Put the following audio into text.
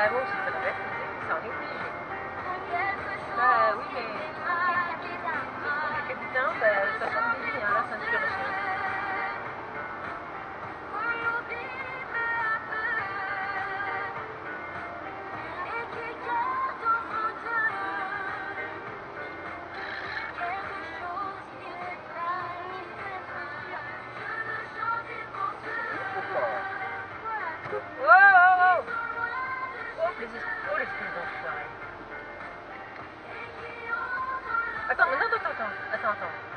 Bah moi aussi, ça devrait être ça en est obligé. Bah oui, mais... Putain, bah ça sent bien, la ceinture aussi. Oh, oh, oh! Oh, les esprits d'enfoirés. Attends, attends.